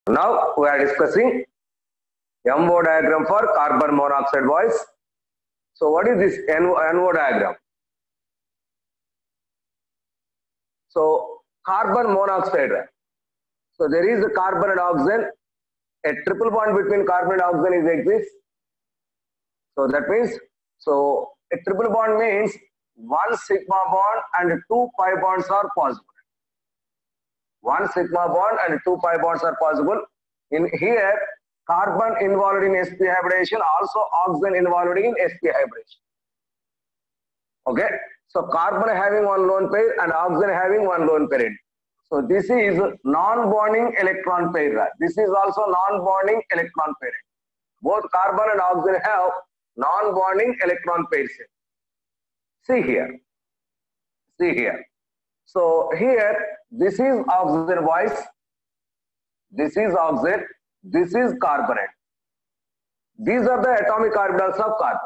Now we are discussing MO diagram for carbon monoxide, boys. So what is this NO diagram? So carbon monoxide. So there is a carbon and oxygen. A triple bond between carbon and oxygen exists. So that means, so a triple bond means one sigma bond and two pi bonds are possible. One sigma bond and two pi bonds are possible. In here, carbon involved in sp hybridization, also oxygen involved in sp hybridization. Okay, so carbon having one lone pair and oxygen having one lone pair. So this is non-bonding electron pair. This is also non-bonding electron pair. Both carbon and oxygen have non-bonding electron pairs. See here. See here. So here, this is oxygen, boys. This is oxygen. This is carbonate. These are the atomic orbitals of carbon.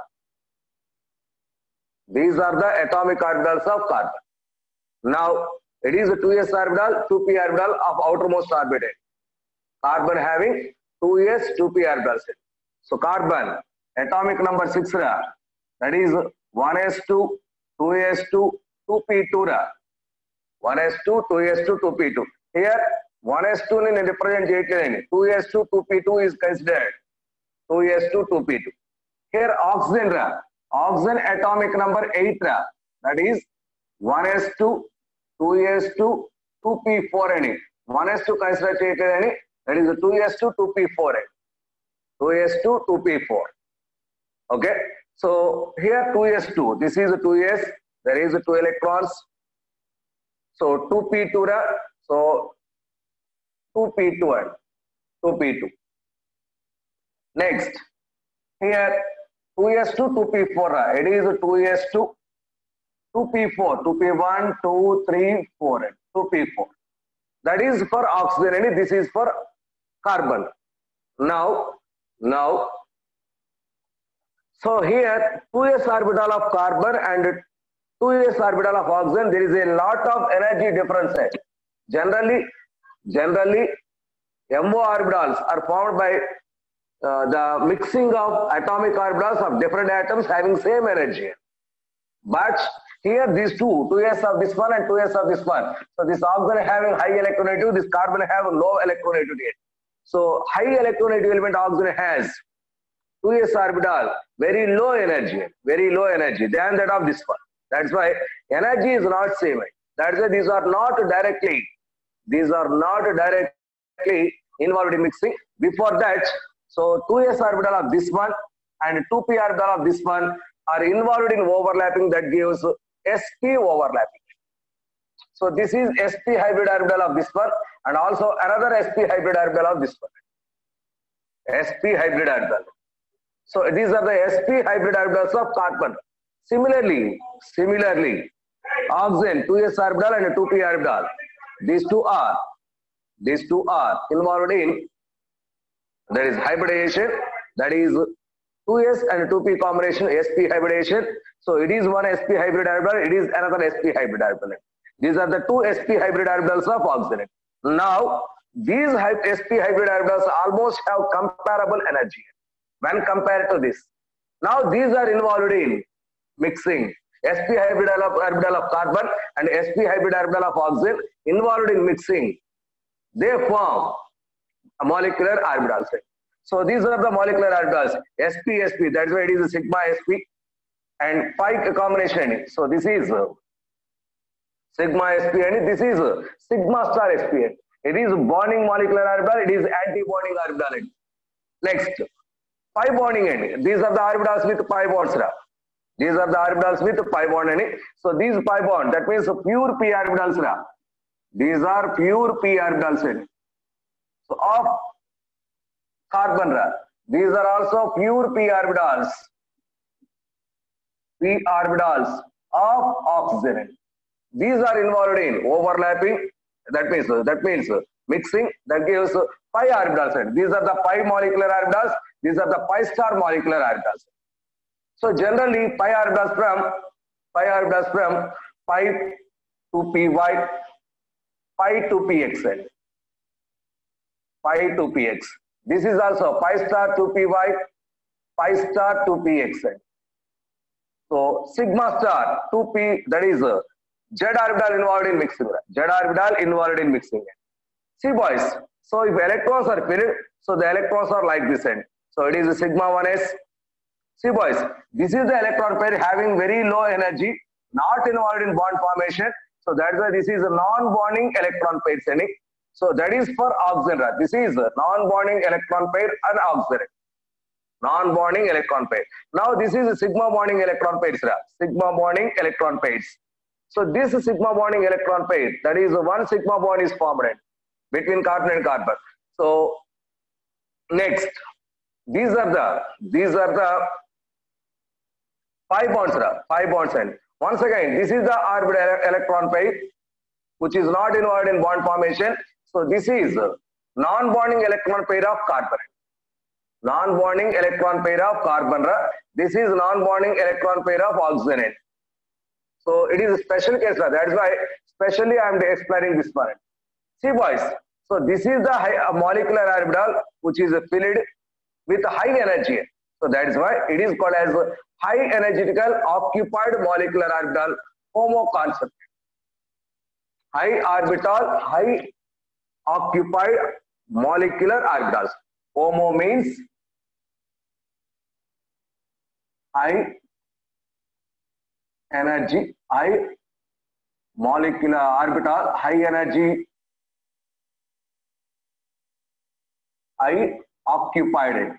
These are the atomic orbitals of carbon. Now, it is a 2s orbital, 2p orbital of outermost orbital. Carbon having 2s, 2p orbitals. So, carbon, atomic number 6, that is 1s2, 2s2, 2p2. 1s2, 2s2, 2p2. Here, 1s2 is represented, 2s2, 2p2 is considered 2s2, 2p2. Here, oxygen, oxygen atomic number 8, that is 1s2, 2s2, 2p4. 1s2 considered, that is 2s2, 2p4. 2s2, 2p4. Okay, so here 2s2, this is 2s, there is 2 electrons. So 2p2, so 2p2 and 2p2. Next, here 2s2, 2p4, it is 2s2, 2p4, 2p1, 2, 3, 4, and 2p4. That is for oxygen and this is for carbon. Now, so here 2s orbital of carbon and 2s orbital of oxygen, there is a lot of energy difference. Generally, MO orbitals are formed by the mixing of atomic orbitals of different atoms having same energy. But here these two, 2s of this one and 2s of this one. So this oxygen having high electronegativity, this carbon having low electronegativity. So high electronegative element oxygen has 2s orbital, very low energy than that of this one. That's why energy is not same. That's why these are not directly involved in mixing. Before that, so 2s orbital of this one and 2p orbital of this one are involved in overlapping, that gives sp overlapping. So this is sp hybrid orbital of this one and also another sp hybrid orbital of this one. Sp hybrid orbital. So these are the sp hybrid orbitals of carbon. Similarly, oxygen 2s orbital and 2p orbital. These two are involved in, there is hybridization, that is 2s and 2p combination, sp hybridization. So it is one sp hybrid orbital, it is another sp hybrid orbital. These are the two sp hybrid orbitals of oxygen. Now these sp hybrid orbitals almost have comparable energy when compared to this. Now these are involved in mixing. sp hybrid orbital of carbon and sp hybrid orbital of oxygen involved in mixing. They form a molecular orbitals. So these are the molecular orbitals. sp, that's why it is a sigma sp and pi combination. So this is sigma sp and this is sigma star sp. It is bonding molecular orbital, it is anti-bonding orbital. Next, pi bonding end. These are the orbitals with pi bonds. These are the orbitals with pi bond. So these pi bond, that means pure p orbitals. These are pure p orbitals. So of carbon, these are also pure p orbitals. P orbitals of oxygen. These are involved in overlapping. That means mixing. That gives pi orbitals. These are the pi molecular orbitals. These are the pi star molecular orbitals. So generally, pi orbitals from pi to py, pi to pxl. pi 2px. This is also pi star 2py, pi star 2px. So sigma star 2p, that is Z orbital involved in mixing. Z orbital involved in mixing. See boys, so if electrons are filled, so the electrons are like this end. So it is sigma 1s. See boys, this is the electron pair having very low energy, not involved in bond formation. So that's why this is a non-bonding electron pair sending. So that is for oxygen. This is a non-bonding electron pair and oxygen. Non-bonding electron pair. Now this is a sigma bonding electron pairs. Sigma bonding electron pairs. So this sigma bonding electron pair, that is one sigma bond is formed between carbon and carbon. So next, these are the 5 bonds, 5 bonds. And once again, this is the orbital electron pair which is not involved in bond formation. So this is non-bonding electron pair of carbon. Non-bonding electron pair of carbon. This is non-bonding electron pair of oxygen. So it is a special case. That is why specially I am explaining this one. See boys, so this is the molecular orbital which is filled with high energy. So that is why it is called as high energetical occupied molecular orbital, HOMO concept. High orbital, high occupied molecular orbitals. HOMO means high energy, high molecular orbital, high energy, high occupied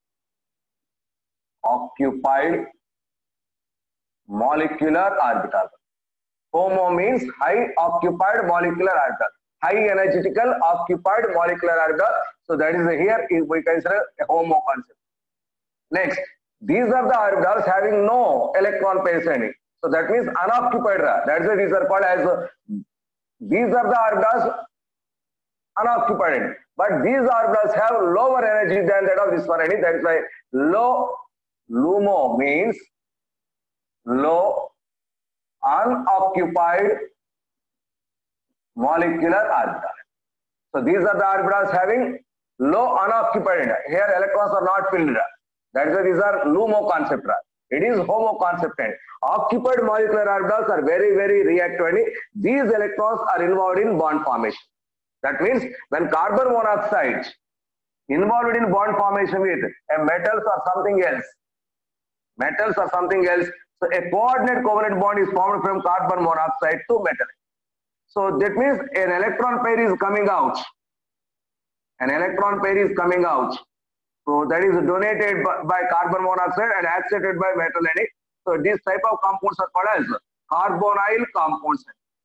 molecular orbital. HOMO means high occupied molecular orbital, high energetical occupied molecular orbital. So that is here we consider a HOMO concept. Next, these are the orbitals having no electron pairs in it. So that means unoccupied. That's why these are called as these are the orbitals unoccupied. But these orbitals have lower energy than that of this one. That is why LUMO means low unoccupied molecular orbital. So these are the orbitals having low unoccupied. Here electrons are not filled. That is why these are LUMO concept. It is HOMO concept. Occupied molecular orbitals are very, very reactive. These electrons are involved in bond formation. That means when carbon monoxide involved in bond formation with a metals or something else, so a coordinate covalent bond is formed from carbon monoxide to metal. So that means an electron pair is coming out. So that is donated by carbon monoxide and accepted by metal. So these type of compounds are called as carbonyl compounds.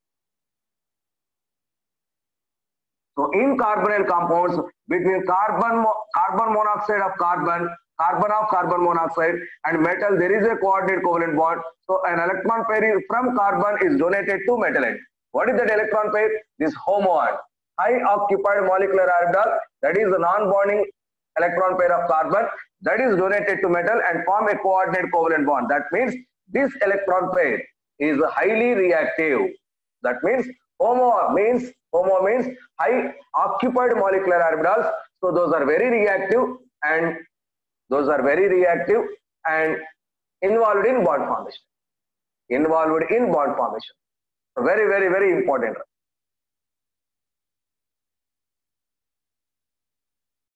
So in carbonyl compounds, between carbon monoxide of carbon of carbon monoxide and metal, there is a coordinate covalent bond. So an electron pair from carbon is donated to metal. What is that electron pair? This HOMO, high occupied molecular orbital, that is the non-bonding electron pair of carbon, that is donated to metal and form a coordinate covalent bond. That means this electron pair is highly reactive. That means HOMO means high occupied molecular orbitals. So those are very reactive and involved in bond formation. So very, very, very important.